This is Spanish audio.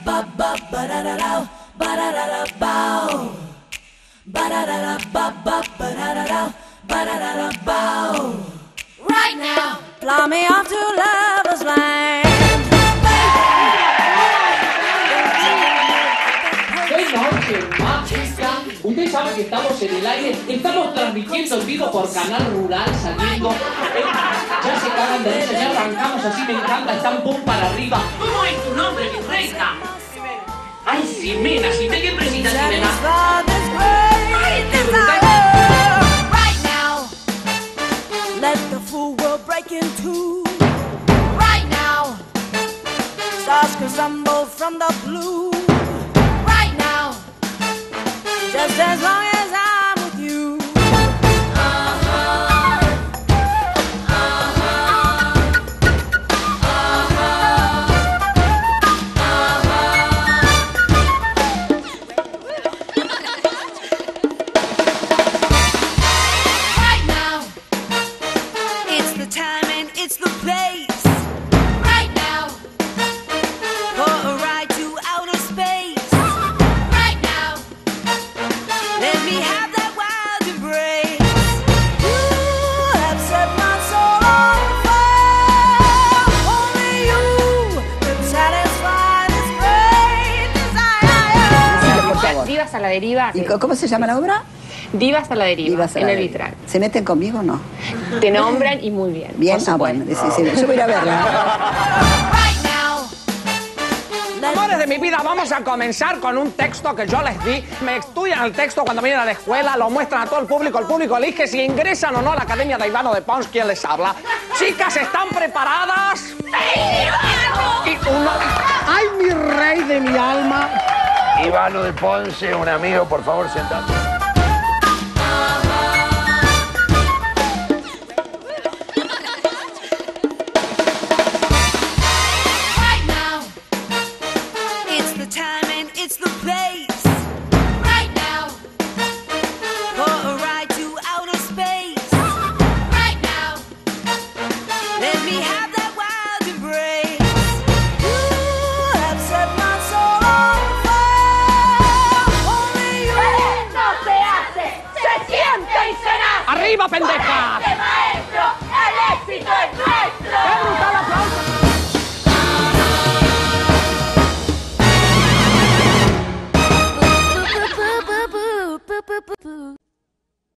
Right now, fly me off to lover's land. ¡Qué noche mágica! Usted sabe que estamos en el aire, estamos transmitiendo en vivo por Canal Rural, saliendo. Ya se cagan de risa, ya arrancamos así, me encanta, están pum para arriba. ¿Cómo es tu nombre, mi reina? ¡Ay, Ximena! ¿Qué precisa Ximena? Right now, let the full world break in two. Right now, stars can stumble from the blue. Right now, just as long as I'm with you. Right now, it's the time and it's the place. Right now, for a ride to outer space. Right now, let me have that wild embrace. You have set my soul on fire. Only you can satisfy this great desire. Por favor. Divas a la deriva. ¿Y cómo se llama la obra? Divas a la deriva, Divas a en la el deriva. vitral. ¿Se meten conmigo o no? Te nombran y muy bien. Bien, por bueno, supuesto. sí, yo voy a ir a verla. Right now, Amores de mi vida, vamos a comenzar con un texto que yo les di. Me estudian el texto cuando vienen a la escuela, lo muestran a todo el público elige si ingresan o no a la Academia de Ivano de Pons, ¿quién les habla? Chicas, ¿están preparadas? ¡Sí! Y uno... ¡Ay, mi rey de mi alma! Ivano de Ponce, un amigo, por favor, sentate. right now, it's the time and it's the place. Right now, for a ride to outer space. Right now, let me have that wild embrace. You have set my soul on fire. Only you. ¡No se hace! ¡Se siente y se nace! ¡Arriba, pendeja! ¡Maestro! ¡El éxito es nuestro! ¡Qué brutal